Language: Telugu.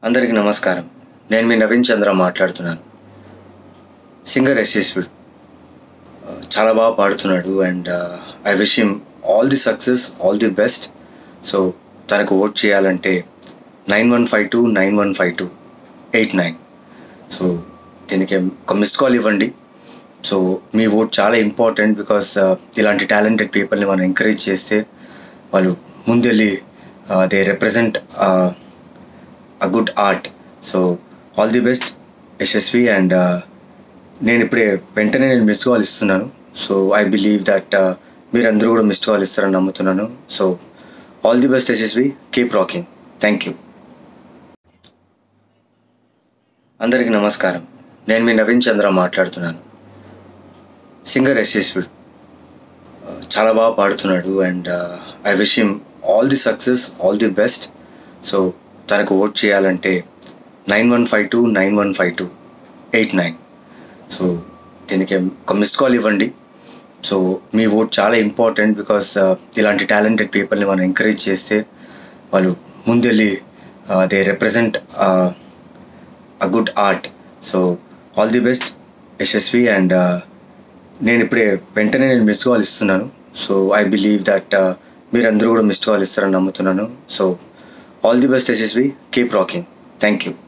అందరికీ నమస్కారం. నేను మీ నవీన్ చంద్ర మాట్లాడుతున్నాను. సింగర్ యశస్వి చాలా బాగా పాడుతున్నాడు and I wish him all the success, all the best. So తనకు ఓట్ చేయాలంటే 9152915289. సో దీనికి ఒక మిస్ కాల్ ఇవ్వండి. సో మీ ఓట్ చాలా ఇంపార్టెంట్ బికాస్ ఇలాంటి టాలెంటెడ్ పీపుల్ని మనం ఎంకరేజ్ చేస్తే వాళ్ళు ముందెళ్ళి they represent a good art. So all the best Yashasvi. And నేను ఇప్పుడే వెంటనే మిస్డ్ కాల్ ఇస్తున్నాను. సో ఐ బిలీవ్ దట్ మీరందరూ కూడా మిస్డ్ కాల్ ఇస్తారని నమ్ముతున్నాను. So all the best Yashasvi, keep rocking. Thank you. అందరికీ నమస్కారం. నేను మీ నవీన్ చంద్ర మాట్లాడుతున్నాను. సింగర్ యశస్వి చాలా బాగా పాడుతున్నాడు and I wish him all the success, all the best. So తనకు ఓట్ చేయాలంటే 9152915289. సో దీనికి ఒక మిస్ కాల్ ఇవ్వండి. సో మీ ఓట్ చాలా ఇంపార్టెంట్ బికాస్ ఇలాంటి టాలెంటెడ్ పీపుల్ని మనం ఎంకరేజ్ చేస్తే వాళ్ళు ముందెళ్ళి they represent a good art. So all the best Yashasvi. And నేను ఇప్పుడే వెంటనే మిస్డ్ కాల్ ఇస్తున్నాను. సో ఐ బిలీవ్ దట్ మీరందరూ కూడా మిస్డ్ కాల్ ఇస్తారని నమ్ముతున్నాను. So all the best Yashasvi, keep rocking. Thank you.